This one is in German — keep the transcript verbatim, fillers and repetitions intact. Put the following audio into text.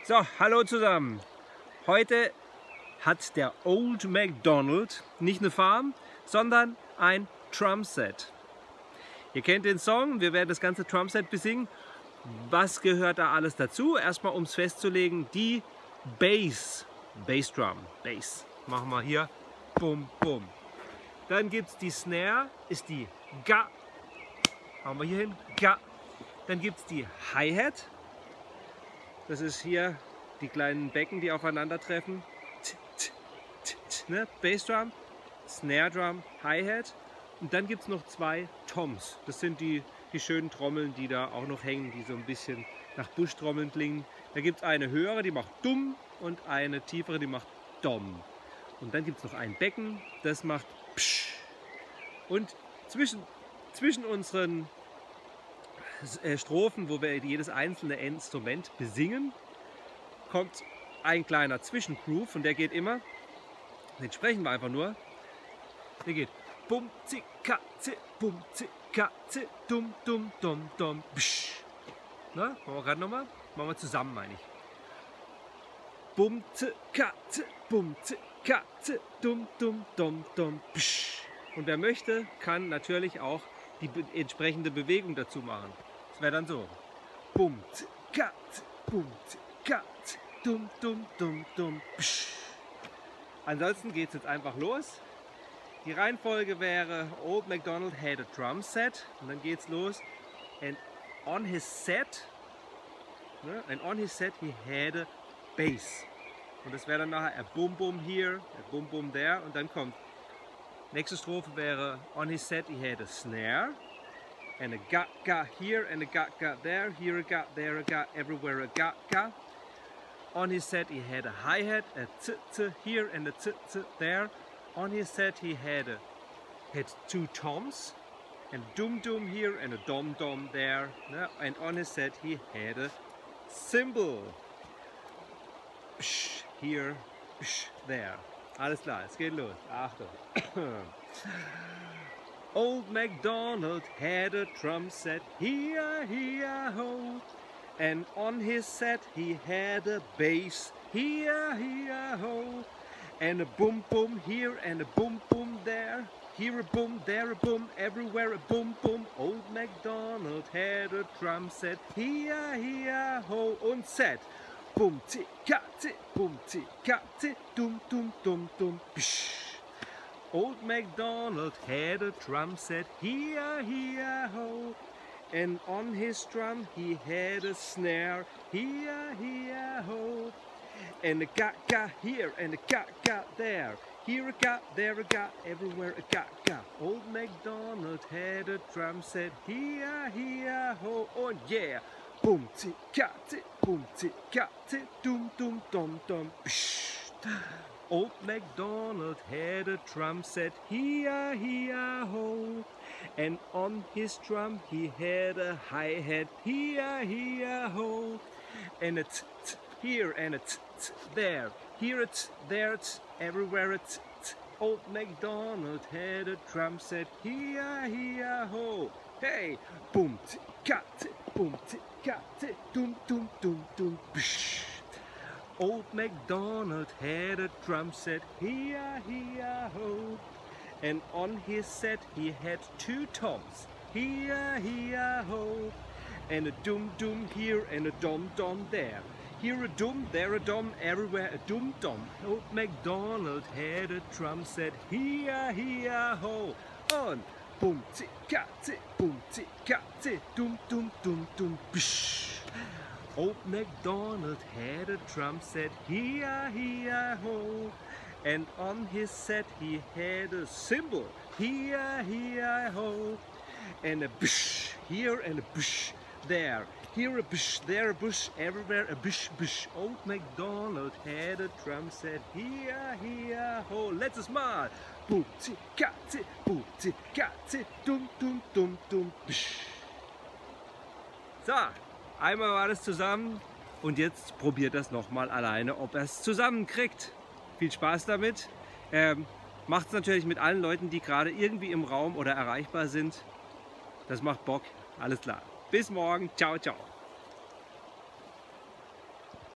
So, hallo zusammen. Heute hat der Old MacDonald nicht eine Farm, sondern ein Drumset. Ihr kennt den Song, wir werden das ganze Drumset besingen. Was gehört da alles dazu? Erstmal, um es festzulegen, die Bass, Bassdrum, Bass. Machen wir hier, bum, bum. Dann gibt es die Snare, ist die Ga. Machen wir hier hin, Ga. Dann gibt es die Hi-Hat. Das ist hier die kleinen Becken, die aufeinandertreffen. T, t, t, t, ne? Bassdrum, Snare Drum, Hi-Hat. Und dann gibt es noch zwei Toms. Das sind die, die schönen Trommeln, die da auch noch hängen, die so ein bisschen nach Buschtrommeln klingen. Da gibt es eine höhere, die macht Dumm, und eine tiefere, die macht Dom. Und dann gibt es noch ein Becken, das macht Psch. Und zwischen, zwischen unseren Strophen, wo wir jedes einzelne Instrument besingen, kommt ein kleiner Zwischengroove, und der geht immer, den sprechen wir einfach nur, der geht bum, zi, ka, zi, bum, zi, ka, zi, dum, dum, dum, dum, psch. Na, machen wir gerade nochmal, machen wir zusammen, meine ich. Bum, zi, ka, zi, bum, zi, ka, zi, dum, dum, dum, dum, psch. Und wer möchte, kann natürlich auch die be entsprechende Bewegung dazu machen. Das wäre dann so. Bum, zi, ka, zi, bum, zi, ka, zi, dum, dum, dum, dum, psch. Ansonsten geht es jetzt einfach los. Die Reihenfolge wäre: Old MacDonald had a drum set. Und dann geht's los. And on his set, ne, and on his set he had a bass. Und das wäre dann nachher a bum bum here, a bum bum there. Und dann kommt, nächste Strophe wäre: on his set he had a snare. And a ga ga here, and a ga ga there. Here a ga, there a ga, everywhere a ga ga. On his set he had a hi-hat, a t t here and a t t there. On his set he had a, had two toms, and dum dum here and a dom dom there. And on his set he had a cymbal. Psch, here, psch, there. Alles klar, es geht los. Achtung. Old MacDonald had a drum set, hi-ya-hi-ya-ho. And on his set he had a bass, hi-ya-hi-ya-ho. And a boom boom here and a boom boom there. Here a boom, there a boom, everywhere a boom boom. Old MacDonald had a drum set, hi-ya-hi-ya-ho. Und set. Boom, ti, ka, ti, boom, ti, ka, ti, dum, dum, dum, dum, psh. Old MacDonald had a drum set, hi-ya-hi-ya-ho. And on his drum he had a snare, hi-ya-hi-ya-ho. And a ga-ga here and a ga-ga there. Here a ga, there a ga, everywhere a ga-ga. Old MacDonald had a drum set, hi-ya-hi-ya-ho. Und yeah! Boom, ti, ka, ti, boom, ti, ka, ti, dum, dum, dum, dum, psh. Old MacDonald had a drum set, hi-ya-hi-ya-ho. And on his drum he had a hi-hat, hi-ya-hi-ya-ho. And a t, t here and a t, t there. Here a t, there a t, everywhere a t, t. Old MacDonald had a drum set, hi-ya-hi-ya-ho. Hey! Boom, ti, ka, ti, boom, ti, ka, ti, dum, dum, dum, dum, psh. Old MacDonald had a drum set, hi-ya-hi-ya-ho. And on his set he had two toms, hi-ya-hi-ya-ho. And a dum-dum here and a dom-dom there. Here a dum, there a dom, everywhere a dum-dom. Old MacDonald had a drum set, hi-ya-hi-ya-ho. On boom, ti, ka, ti, boom, ti, ka, ti, dum, dum, dum, dum, psh. Old MacDonald had a drum set, hi-ya-hi-ya-ho. And on his set he had a cymbal, hi-ya-hi-ya-ho. And a bish here and a bish there. Here a bish, there a bush, everywhere a bish, bish. Old MacDonald had a drum set, hi-ya-hi-ya-ho. Letztes Mal. Boom, ti, ka, ti, boom, ti, ka, ti, dum, dum, dum, dum, bish. So, einmal war das zusammen, und jetzt probiert das nochmal alleine, ob er es zusammenkriegt. Viel Spaß damit. Ähm, macht es natürlich mit allen Leuten, die gerade irgendwie im Raum oder erreichbar sind. Das macht Bock. Alles klar. Bis morgen. Ciao, ciao.